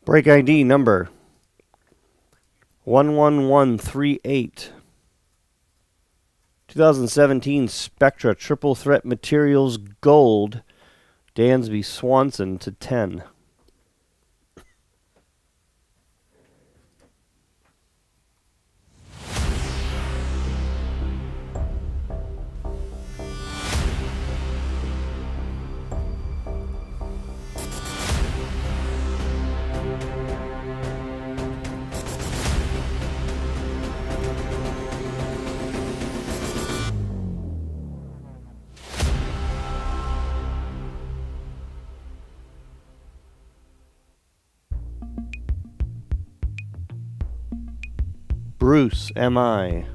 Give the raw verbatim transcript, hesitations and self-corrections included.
Break I D number one one one three eight. twenty seventeen Spectra Triple Threat Materials Gold. Dansby Swanson to ten. Bruce, M I